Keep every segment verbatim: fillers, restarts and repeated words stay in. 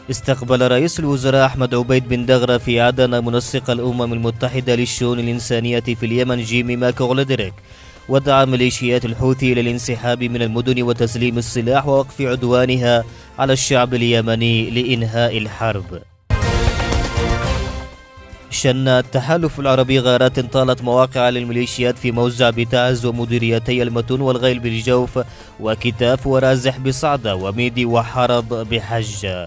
استقبل رئيس الوزراء أحمد عبيد بن دغرة في عدن منسق الأمم المتحدة للشؤون الإنسانية في اليمن جيمي ماكوغلدريك، ودعا ميليشيات الحوثي إلى الانسحاب من المدن وتسليم السلاح ووقف عدوانها على الشعب اليمني لإنهاء الحرب. شن التحالف العربي غارات طالت مواقع للميليشيات في موزع بتعز ومديريتي المتون والغيل بالجوف وكتاف ورازح بصعدة وميدي وحرب بحجة.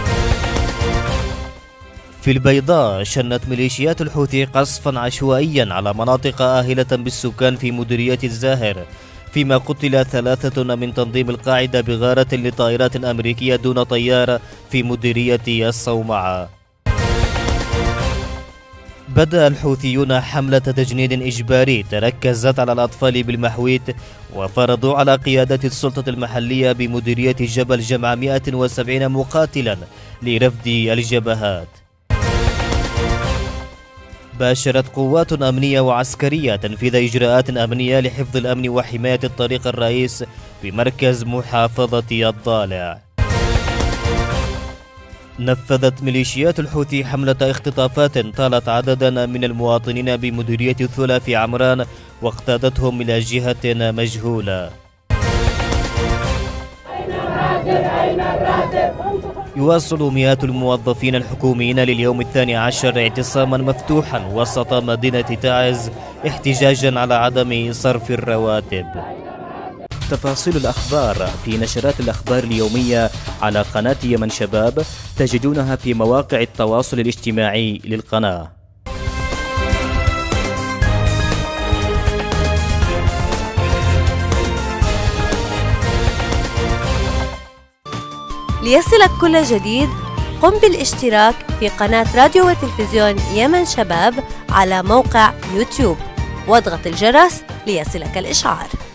في البيضاء شنت ميليشيات الحوثي قصفا عشوائيا على مناطق آهلة بالسكان في مديرية الزاهر، فيما قتل ثلاثة من تنظيم القاعدة بغارة لطائرات أمريكية دون طيار في مديرية الصومعة. بدأ الحوثيون حملة تجنيد إجباري تركزت على الأطفال بالمحويت، وفرضوا على قيادة السلطة المحلية بمديرية جبل جمع مئة وسبعين مقاتلا لرفض الجبهات. باشرت قوات أمنية وعسكرية تنفيذ إجراءات أمنية لحفظ الأمن وحماية الطريق الرئيس بمركز محافظة الضالع. نفذت ميليشيات الحوثي حملة اختطافات طالت عددا من المواطنين بمديرية الثلى في عمران واقتادتهم إلى جهة مجهولة. يواصل مئات الموظفين الحكوميين لليوم الثاني عشر اعتصاما مفتوحا وسط مدينة تعز احتجاجا على عدم صرف الرواتب. تفاصيل الأخبار في نشرات الأخبار اليومية على قناة يمن شباب تجدونها في مواقع التواصل الاجتماعي للقناة. ليصلك كل جديد قم بالاشتراك في قناة راديو وتلفزيون يمن شباب على موقع يوتيوب واضغط الجرس ليصلك الإشعار.